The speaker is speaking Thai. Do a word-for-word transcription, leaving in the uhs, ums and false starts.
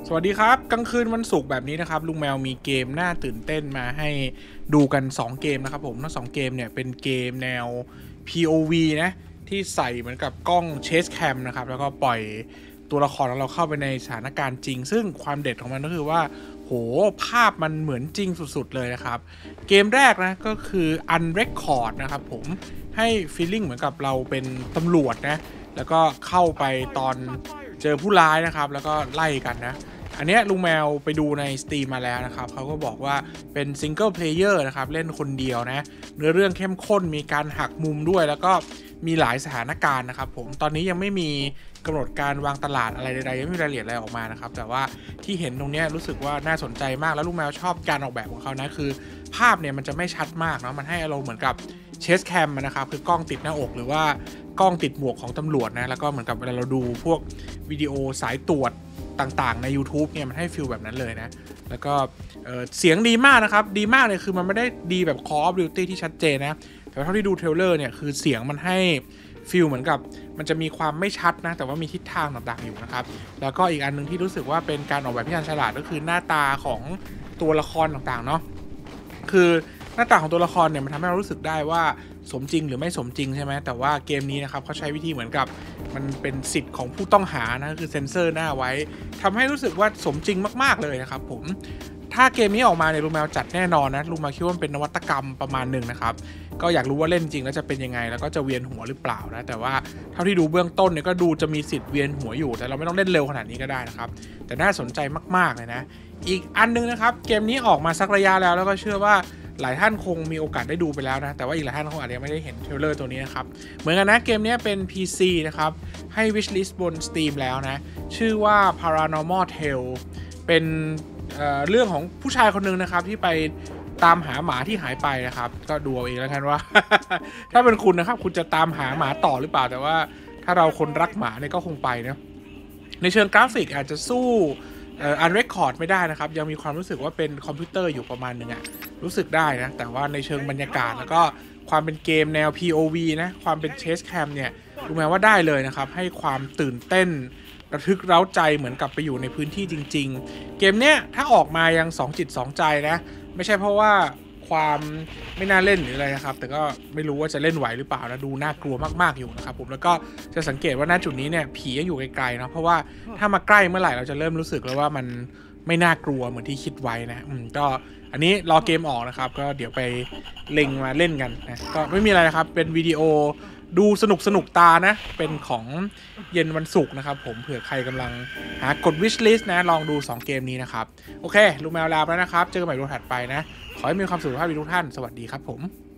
สวัสดีครับกลางคืนวันศุกร์แบบนี้นะครับลุงแมวมีเกมน่าตื่นเต้นมาให้ดูกันสองเกมนะครับผมทั้งสองเกมเนี่ยเป็นเกมแนว พี โอ วี นะที่ใส่เหมือนกับกล้องเชสแคมนะครับแล้วก็ปล่อยตัวละครของเราเข้าไปในสถานการณ์จริงซึ่งความเด็ดของมันก็คือว่าโหภาพมันเหมือนจริงสุดๆเลยนะครับเกมแรกนะก็คือ Unrecord นะครับผมให้ฟีลลิ่งเหมือนกับเราเป็นตำรวจนะแล้วก็เข้าไปตอนเจอผู้ร้ายนะครับแล้วก็ไล่กันนะอันนี้ลุงแมวไปดูใน Steam มาแล้วนะครับเขาก็บอกว่าเป็นซิงเกิลเพลเยอร์นะครับเล่นคนเดียวนะเนื้อเรื่องเข้มข้นมีการหักมุมด้วยแล้วก็มีหลายสถานการณ์นะครับผมตอนนี้ยังไม่มีกำหนดการวางตลาดอะไรใดๆยังไม่มีรายละเอียดอะไรออกมานะครับแต่ว่าที่เห็นตรงนี้รู้สึกว่าน่าสนใจมากแล้วลุงแมวชอบการออกแบบของเขานะคือภาพเนี่ยมันจะไม่ชัดมากเนาะมันให้อารมณ์เหมือนกับเชสแคมนะครับคือกล้องติดหน้าอกหรือว่ากล้องติดหมวกของตำรวจนะแล้วก็เหมือนกับเวลาเราดูพวกวิดีโอสายตรวจต่างๆใน YouTube เนี่ยมันให้ฟีลแบบนั้นเลยนะแล้วก็เอ่อเสียงดีมากนะครับดีมากเลยคือมันไม่ได้ดีแบบ Call of Duty ที่ชัดเจนนะแต่เท่าที่ดูเทรลเลอร์เนี่ยคือเสียงมันให้ฟีลเหมือนกับมันจะมีความไม่ชัดนะแต่ว่ามีทิศทางต่างๆอยู่นะครับแล้วก็อีกอันนึงที่รู้สึกว่าเป็นการออกแบบที่ทันฉลาดก็คือหน้าตาของตัวละครต่างๆเนาะคือหน้าตาของตัวละครเนี่ยมันทำให้เรารู้สึกได้ว่าสมจริงหรือไม่สมจริงใช่ไหมแต่ว่าเกมนี้นะครับเขาใช้วิธีเหมือนกับมันเป็นสิทธิ์ของผู้ต้องหานะคือเซ็นเซอร์หน้าไว้ทำให้รู้สึกว่าสมจริงมากๆเลยนะครับผมถ้าเกมนี้ออกมาเนี่ยลุงแมวจัดแน่นอนนะลุงแมวคิดว่ามันเป็นนวัตกรรมประมาณหนึ่งนะครับก็อยากรู้ว่าเล่นจริงแล้วจะเป็นยังไงแล้วก็จะเวียนหัวหรือเปล่านะแต่ว่าเท่าที่ดูเบื้องต้นเนี่ยก็ดูจะมีสิทธิ์เวียนหัวอยู่แต่เราไม่ต้องเล่นเร็วขนาดนี้ก็ได้นะครับแต่น่าสนใจมากๆเลยนะอีกอันนึงนะครับเกมนี้ออกมาสักระยะแล้วแล้วก็เชื่อว่าหลายท่านคงมีโอกาสได้ดูไปแล้วนะแต่ว่าอีกหลายท่านคงอาจจะไม่ได้เห็นเทรลเลอร์ตัวนี้นะครับเหมือนกันนะเกมนี้เป็น พี ซี นะครับให้ wishlist บน Steam แล้วนะชื่อว่า Paranormal Tale เป็นเอ่อเรื่องของผู้ชายคนหนึ่งนะครับที่ไปตามหาหมาที่หายไปนะครับก็ดูเอาเองแล้วกันว่า ถ้าเป็นคุณนะครับคุณจะตามหาหมาต่อหรือเปล่าแต่ว่าถ้าเราคนรักหมาเนี่ยก็คงไปนะในเชิงกราฟิกอาจจะสู้เอ่อ Unrecord ไม่ได้นะครับยังมีความรู้สึกว่าเป็นคอมพิวเตอร์อยู่ประมาณนึงอะรู้สึกได้นะแต่ว่าในเชิงบรรยากาศแล้วก็ความเป็นเกมแนว พี โอ วี นะความเป็นเชสแคมเนี่ยดูแม้ว่าได้เลยนะครับให้ความตื่นเต้นระทึกเร้าใจเหมือนกับไปอยู่ในพื้นที่จริงๆเกมเนี้ยถ้าออกมายังสองจิตสองใจนะไม่ใช่เพราะว่าความไม่น่าเล่นหรืออะไรนะครับแต่ก็ไม่รู้ว่าจะเล่นไหวหรือเปล่านะดูน่ากลัวมากๆอยู่นะครับผมแล้วก็จะสังเกตว่าณจุดนี้เนี่ยผียังอยู่ไกลๆนะเพราะว่าถ้ามาใกล้เมื่อไหร่เราจะเริ่มรู้สึกแล้วว่ามันไม่น่ากลัวเหมือนที่คิดไว้นะอืมก็อันนี้รอเกมออกนะครับก็เดี๋ยวไปเล็งมาเล่นกันนะก็ไม่มีอะไรนะครับเป็นวิดีโอดูสนุกสนุกตานะเป็นของเย็นวันศุกร์นะครับผมเผื่อใครกำลังหากด wish list นะลองดูสองเกมนี้นะครับโอเคลุงแมวลาแล้วนะครับเจอกันใหม่ดูถัดไปนะขอให้มีความสุขภาพดีทุกท่านสวัสดีครับผม